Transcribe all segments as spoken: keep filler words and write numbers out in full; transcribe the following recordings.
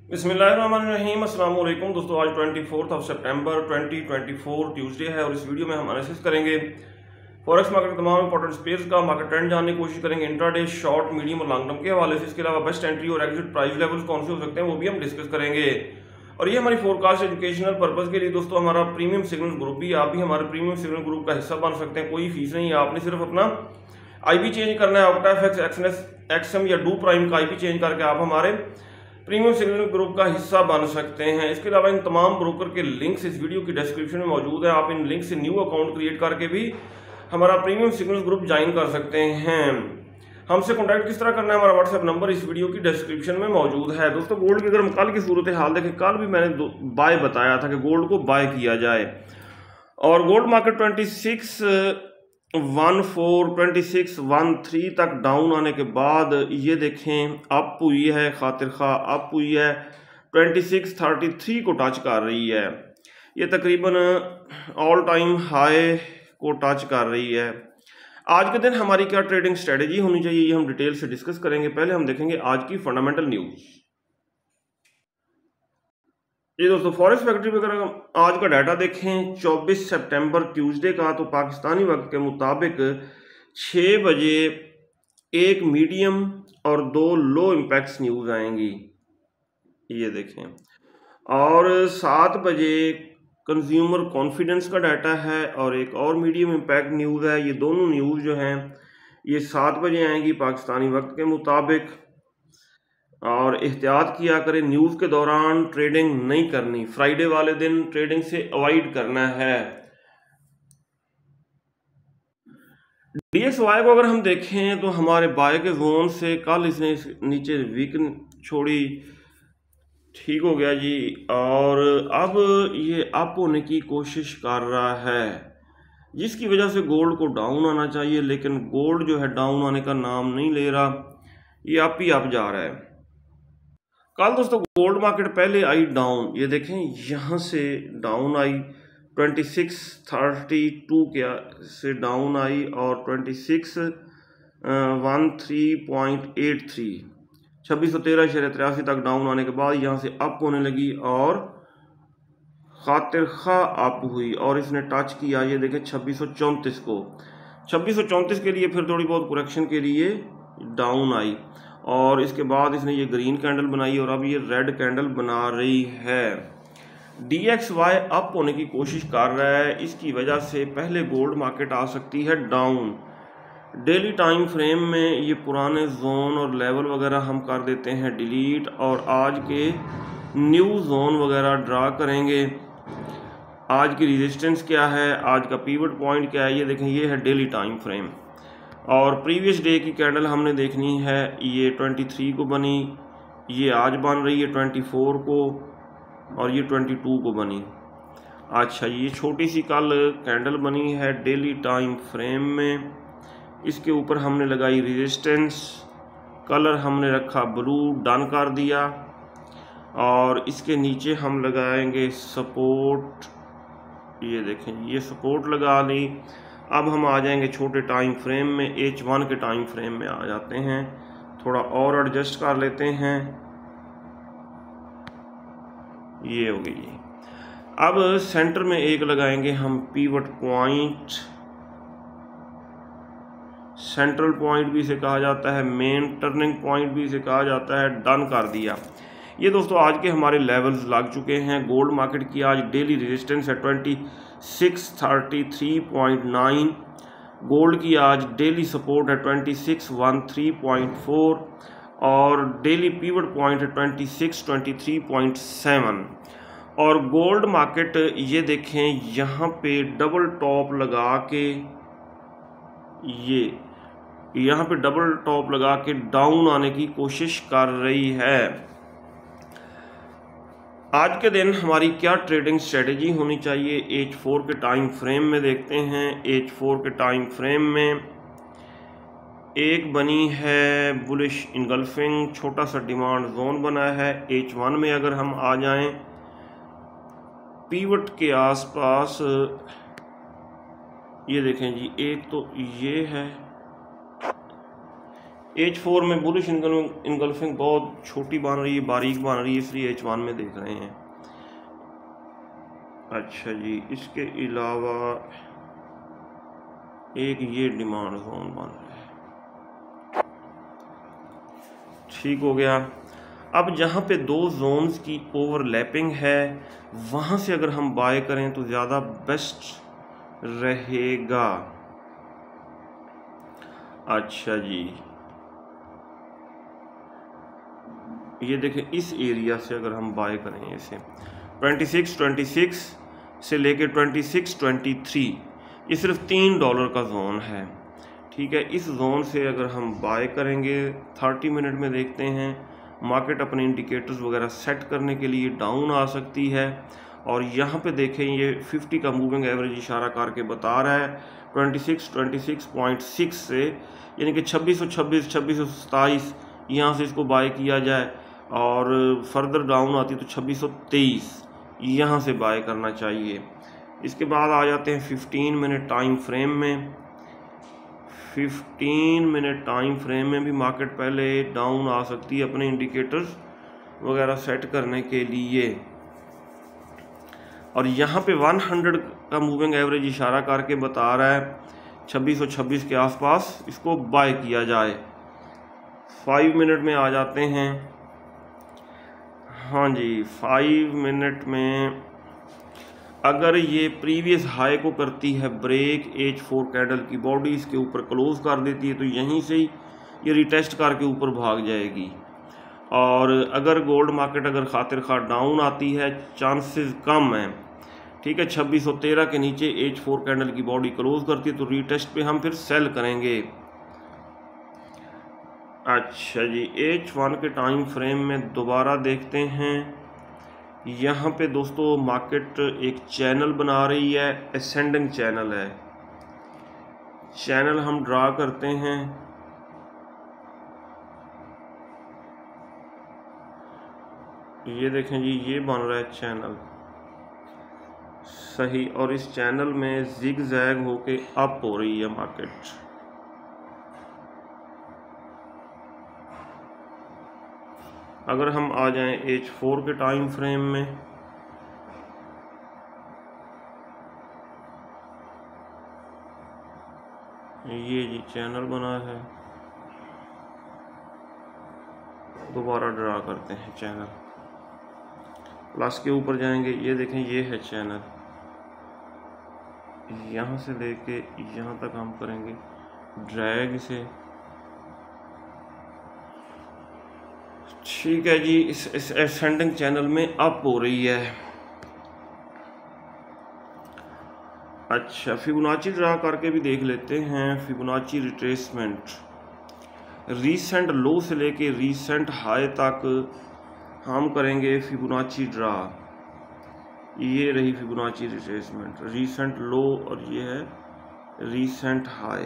बिस्मिल्लाहिर्रहमानिर्रहीम अस्सलाम वालेकुम दोस्तों, आज ट्वेंटी फोर्थ ऑफ सितंबर ट्वेंटी ट्वेंटी फोर ट्यूसडे है और इस वीडियो में हम एनालिसिस करेंगे फॉरेक्स मार्केट के तमाम इंपॉर्टेंट स्पेस का मार्केट ट्रेंड जानने की कोशिश करेंगे इंट्राडे, शॉर्ट, मीडियम और लॉन्ग टर्म के हवाले से। इसके अलावा बेस्ट एंट्री और एग्जिट प्राइस लेवल्स कौन से हो सकते हैं वो भी हम डिस्कस करेंगे। और ये हमारी फोरकास्ट एजुकेशनल पर्पज के लिए दोस्तों हमारा प्रीमियम सिग्नल ग्रुप भी, आप भी हमारे प्रीमियम सिग्नल ग्रुप का हिस्सा बन सकते हैं। कोई फीस नहीं है, आपने सिर्फ अपना आईपी चेंज करना है। ऑक्टाफेक्स, एक्सएनएस, एक्सएम या डू प्राइम का आईपी चेंज करके आप हमारे प्रीमियम सिग्नल ग्रुप का हिस्सा बन सकते हैं। इसके अलावा इन तमाम ब्रोकर के लिंक्स इस वीडियो की डिस्क्रिप्शन में मौजूद है। आप इन लिंक से न्यू अकाउंट क्रिएट करके भी हमारा प्रीमियम सिग्नल ग्रुप ज्वाइन कर सकते हैं। हमसे कॉन्टैक्ट किस तरह करना है, हमारा व्हाट्सएप नंबर इस वीडियो की डिस्क्रिप्शन में मौजूद है। दोस्तों, गोल्ड की अगर हम कल की सूरत हाल देखें, कल भी मैंने बाय बताया था कि गोल्ड को बाय किया जाए और gold market twenty six one four twenty six one three तक डाउन आने के बाद ये देखें अप हुई है, खातिर खा अप हुई है, ट्वेंटी सिक्स थर्टी थ्री को टच कर रही है। ये तकरीबन ऑल टाइम हाई को टच कर रही है। आज के दिन हमारी क्या ट्रेडिंग स्ट्रेटेजी होनी चाहिए ये हम डिटेल से डिस्कस करेंगे। पहले हम देखेंगे आज की फंडामेंटल न्यूज़। ये दोस्तों, फॉरेक्स फैक्ट्री पे अगर हम आज का डाटा देखें चौबीस सितंबर ट्यूसडे का, तो पाकिस्तानी वक्त के मुताबिक छः बजे एक मीडियम और दो लो इम्पैक्ट्स न्यूज़ आएंगी, ये देखें। और सात बजे कंज्यूमर कॉन्फिडेंस का डाटा है और एक और मीडियम इम्पैक्ट न्यूज़ है। ये दोनों न्यूज़ जो हैं ये सात बजे आएंगी पाकिस्तानी वक्त के मुताबिक। और एहतियात किया करें, न्यूज़ के दौरान ट्रेडिंग नहीं करनी, फ्राइडे वाले दिन ट्रेडिंग से अवॉइड करना है। डीएक्सवाई को अगर हम देखें तो हमारे बाय के जोन से कल इसने नीचे वीक छोड़ी, ठीक हो गया जी, और अब ये अप होने की कोशिश कर रहा है जिसकी वजह से गोल्ड को डाउन आना चाहिए, लेकिन गोल्ड जो है डाउन आने का नाम नहीं ले रहा, ये अप ही अप जा रहा है। कल दोस्तों गोल्ड मार्केट पहले आई डाउन, ये देखें यहाँ से डाउन आई, ट्वेंटी सिक्स थर्टी टू के से डाउन आई और twenty six one three point eight three छब्बीस सौ तेरह शरे तिरासी तक डाउन आने के बाद यहाँ से अप होने लगी और खातिर खा अप हुई और इसने टच किया, ये देखें छब्बीस सौ चौंतीस को। छब्बीस सौ चौंतीस के लिए फिर थोड़ी बहुत करेक्शन के लिए डाउन आई और इसके बाद इसने ये ग्रीन कैंडल बनाई और अब ये रेड कैंडल बना रही है। डीएक्सवाई अप होने की कोशिश कर रहा है, इसकी वजह से पहले गोल्ड मार्केट आ सकती है डाउन। डेली टाइम फ्रेम में ये पुराने जोन और लेवल वगैरह हम कर देते हैं डिलीट और आज के न्यू जोन वगैरह ड्रा करेंगे। आज की रेजिस्टेंस क्या है, आज का पीवट पॉइंट क्या है, ये देखें, ये है डेली टाइम फ्रेम। और प्रीवियस डे की कैंडल हमने देखनी है, ये तेईस को बनी, ये आज बन रही है चौबीस को और ये बाईस को बनी। अच्छा, ये छोटी सी कल कैंडल बनी है डेली टाइम फ्रेम में, इसके ऊपर हमने लगाई रेजिस्टेंस, कलर हमने रखा ब्लू, डन कर दिया और इसके नीचे हम लगाएंगे सपोर्ट, ये देखें ये सपोर्ट लगा ली। अब हम आ जाएंगे छोटे टाइम फ्रेम में, एच वन के टाइम फ्रेम में आ जाते हैं, थोड़ा और एडजस्ट कर लेते हैं, ये हो गई। अब सेंटर में एक लगाएंगे हम पीवट पॉइंट, सेंट्रल पॉइंट भी इसे कहा जाता है, मेन टर्निंग पॉइंट भी इसे कहा जाता है, डन कर दिया। ये दोस्तों आज के हमारे लेवल्स लग चुके हैं। गोल्ड मार्केट की आज डेली रेजिस्टेंस है twenty six thirty three point nine, gold की आज डेली सपोर्ट है twenty six one three point four और डेली पीवट पॉइंट है twenty six twenty three point seven. और गोल्ड मार्केट ये देखें यहाँ पे डबल टॉप लगा के, ये यहाँ पे डबल टॉप लगा के डाउन आने की कोशिश कर रही है। आज के दिन हमारी क्या ट्रेडिंग स्ट्रेटेजी होनी चाहिए, एच फोर के टाइम फ्रेम में देखते हैं। एच फोर के टाइम फ्रेम में एक बनी है बुलिश इनगल्फिंग, छोटा सा डिमांड जोन बना है। एच वन में अगर हम आ जाएं पीवट के आसपास, ये देखें जी, एक तो ये है, एच फोर में बुलिश इनगल्फिंग बहुत छोटी बन रही है, बारीक बन रही है, इसलिए एच वन में देख रहे हैं। अच्छा जी, इसके अलावा एक ये डिमांड जोन बन रहा है, ठीक हो गया। अब जहाँ पे दो जोन्स की ओवरलैपिंग है वहाँ से अगर हम बाय करें तो ज़्यादा बेस्ट रहेगा। अच्छा जी, ये देखें, इस एरिया से अगर हम बाय करें इसे ट्वेंटी सिक्स ट्वेंटी सिक्स से लेके ट्वेंटी सिक्स ट्वेंटी थ्री, ये सिर्फ तीन डॉलर का जोन है, ठीक है। इस जोन से अगर हम बाय करेंगे थर्टी मिनट में देखते हैं मार्केट अपने इंडिकेटर्स वगैरह सेट करने के लिए डाउन आ सकती है। और यहाँ पे देखें ये फिफ्टी का मूविंग एवरेज इशारा करके बता रहा है twenty six twenty six point six से, यानी कि छब्बीस सौ छब्बीस छब्बीस सौ सताईस यहाँ से इसको बाय किया जाए, और फर्दर डाउन आती तो छब्बीस सौ तेईस यहाँ से बाय करना चाहिए। इसके बाद आ जाते हैं फिफ्टीन मिनट टाइम फ्रेम में। फिफ्टीन मिनट टाइम फ्रेम में भी मार्केट पहले डाउन आ सकती है अपने इंडिकेटर्स वगैरह सेट करने के लिए, और यहाँ पे सौ का मूविंग एवरेज इशारा करके बता रहा है छब्बीस सौ छब्बीस के आसपास इसको बाय किया जाए। फाइव मिनट में आ जाते हैं। हाँ जी, फाइव मिनट में अगर ये प्रीवियस हाई को करती है ब्रेक, एच फोर कैंडल की बॉडी इसके ऊपर क्लोज कर देती है तो यहीं से ही ये रिटेस्ट करके ऊपर भाग जाएगी। और अगर गोल्ड मार्केट अगर खातिर खा डाउन आती है, चांसेस कम हैं, ठीक है, छब्बीस सौ तेरह के नीचे एच फोर कैंडल की बॉडी क्लोज करती है तो रीटेस्ट पे हम फिर सेल करेंगे। अच्छा जी, एच वन के टाइम फ्रेम में दोबारा देखते हैं। यहाँ पे दोस्तों मार्केट एक चैनल बना रही है, असेंडिंग चैनल है। चैनल हम ड्रा करते हैं, ये देखें जी, ये बन रहा है चैनल सही, और इस चैनल में जिग जैग होके अप हो रही है मार्केट। अगर हम आ जाएं एच फोर के टाइम फ्रेम में, ये जी चैनल बना है, दोबारा ड्रा करते हैं चैनल, प्लस के ऊपर जाएंगे, ये देखें ये है चैनल, यहाँ से लेके यहाँ तक हम करेंगे ड्रैग से, ठीक है जी। इस इस असेंडिंग चैनल में अप हो रही है। अच्छा, फिबोनाची ड्रा करके भी देख लेते हैं। फिबोनाची रिट्रेसमेंट, रीसेंट लो से लेके रीसेंट हाई तक हम करेंगे फिबोनाची ड्रा। ये रही फिबोनाची रिट्रेसमेंट, रीसेंट लो और ये है रीसेंट हाई।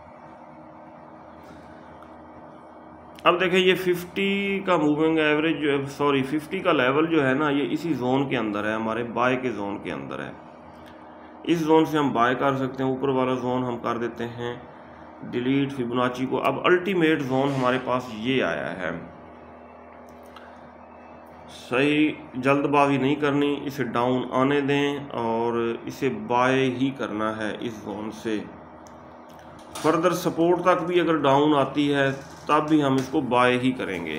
अब देखें ये फिफ्टी का मूविंग एवरेज जो है, सॉरी फिफ्टी का लेवल जो है ना, ये इसी जोन के अंदर है, हमारे बाय के जोन के अंदर है। इस जोन से हम बाय कर सकते हैं, ऊपर वाला जोन हम कर देते हैं डिलीट फिबोनाची को। अब अल्टीमेट जोन हमारे पास ये आया है, सही, जल्दबाजी नहीं करनी, इसे डाउन आने दें और इसे बाय ही करना है इस जोन से। फर्दर सपोर्ट तक भी अगर डाउन आती है तब भी हम इसको बाय ही करेंगे।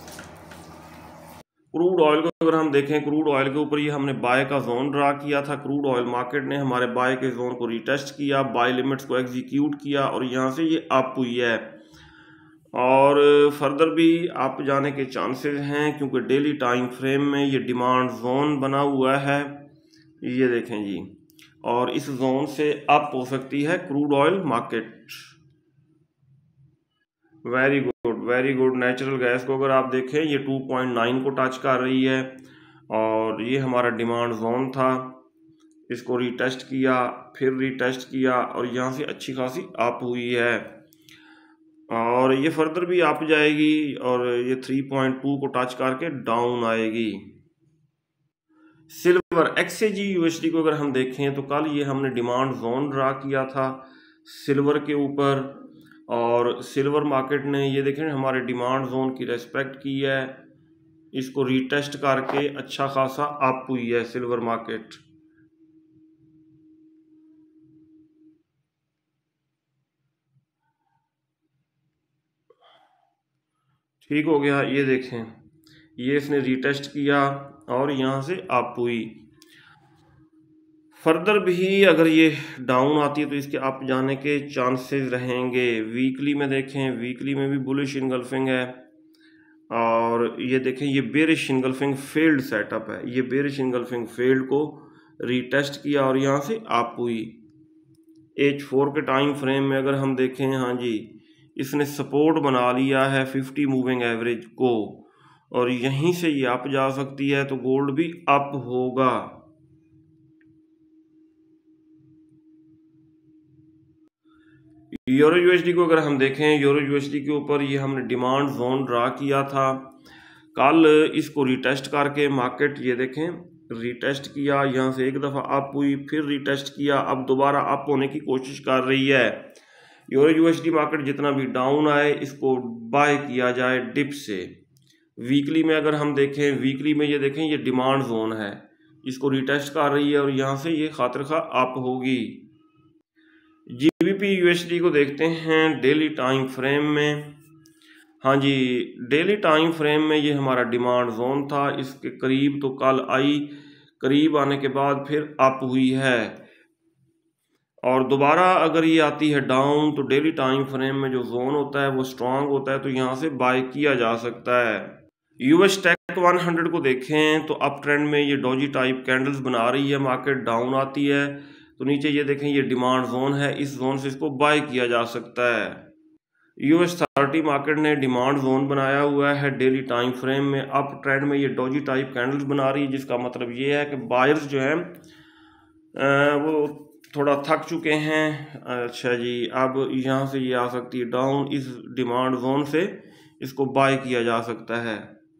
क्रूड ऑयल को अगर हम देखें, क्रूड ऑयल के ऊपर ये हमने बाय का जोन ड्रा किया था। क्रूड ऑयल मार्केट ने हमारे बाय के जोन को रिटेस्ट किया, बाय लिमिट्स को एग्जीक्यूट किया और यहाँ से ये अप हुई है और फर्दर भी अप जाने के चांसेस हैं, क्योंकि डेली टाइम फ्रेम में ये डिमांड जोन बना हुआ है, ये देखें जी, और इस जोन से अप हो सकती है crude oil market. Very good, very good. Natural gas को अगर आप देखें, ये टू पॉइंट नाइन को टच कर रही है और ये हमारा डिमांड जोन था, इसको रीटेस्ट किया, फिर रीटेस्ट किया और यहाँ से अच्छी खासी अप हुई है और ये फर्दर भी अप जाएगी और ये थ्री पॉइंट टू को टच करके डाउन आएगी। सिल्वर एक्सएजी यूएसडी को अगर हम देखें तो कल ये हमने डिमांड जोन ड्रा किया था सिल्वर के ऊपर और सिल्वर मार्केट ने ये देखें हमारे डिमांड जोन की रेस्पेक्ट की है, इसको रीटेस्ट करके अच्छा खासा अप हुई है सिल्वर मार्केट। ठीक हो गया, ये देखें ये इसने रीटेस्ट किया और यहाँ से अप हुई। फर्दर भी अगर ये डाउन आती है तो इसके अप जाने के चांसेस रहेंगे। वीकली में देखें, वीकली में भी बुलिश इनगल्फिंग है और ये देखें ये बेरिश इनगल्फिंग फेल्ड सेटअप है। ये बेरिश इनगल्फिंग फेल्ड को रीटेस्ट किया और यहाँ से अप हुई। एच फोर के टाइम फ्रेम में अगर हम देखें, हाँ जी इसने सपोर्ट बना लिया है फिफ्टी मूविंग एवरेज को और यहीं से ये अप जा सकती है, तो गोल्ड भी अप होगा। यूरो यूएसडी को अगर हम देखें, यूरो यूएसडी के ऊपर ये हमने डिमांड जोन ड्रा किया था, कल इसको रिटेस्ट करके मार्केट ये देखें रिटेस्ट किया, यहाँ से एक दफ़ा अप हुई, फिर रिटेस्ट किया, अब दोबारा अप होने की कोशिश कर रही है। यूरो यूएसडी मार्केट जितना भी डाउन आए इसको बाय किया जाए डिप से। वीकली में अगर हम देखें, वीकली में ये देखें ये डिमांड जोन है, इसको रिटेस्ट कर रही है और यहाँ से ये खातिर खा अप होगी। जीबीपी यूएसडी को देखते हैं डेली टाइम फ्रेम में। हाँ जी, डेली टाइम फ्रेम में ये हमारा डिमांड जोन था, इसके करीब तो कल आई, करीब आने के बाद फिर अप हुई है और दोबारा अगर ये आती है डाउन तो डेली टाइम फ्रेम में जो जोन होता है वो स्ट्रांग होता है, तो यहाँ से बाय किया जा सकता है। यूएस टेक हंड्रेड को देखें तो अप ट्रेंड में ये डॉजी टाइप कैंडल्स बना रही है, मार्केट डाउन आती है तो नीचे ये देखें ये डिमांड जोन है, इस जोन से इसको बाय किया जा सकता है। यूएस थर्टी मार्केट ने डिमांड जोन बनाया हुआ है डेली टाइम फ्रेम में, अप ट्रेंड में ये डॉजी टाइप कैंडल्स बना रही है, जिसका मतलब ये है कि बायर्स जो हैं वो थोड़ा थक चुके हैं। अच्छा जी, अब यहाँ से ये आ सकती है डाउन, इस डिमांड जोन से इसको बाय किया जा सकता है।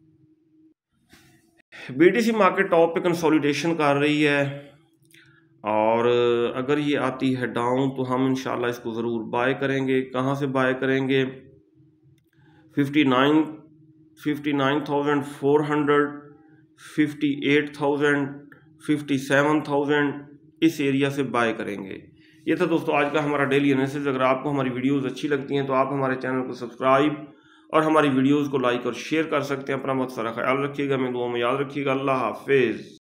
बीटीसी मार्केट टॉप पे कंसोलिडेशन कर रही है और अगर ये आती है डाउन तो हम इंशाल्लाह इसको ज़रूर बाय करेंगे। कहाँ से बाय करेंगे? Fifty nine fifty nine thousand four hundred, fifty eight thousand, fifty seven thousand इस एरिया से बाय करेंगे। ये था दोस्तों आज का हमारा डेली एनालिसिस। अगर आपको हमारी वीडियोस अच्छी लगती हैं तो आप हमारे चैनल को सब्सक्राइब और हमारी वीडियोस को लाइक और शेयर कर सकते हैं। अपना बहुत सारा ख्याल रखिएगा, मैं दुआ में याद रखिएगा। अल्लाह हाफिज़।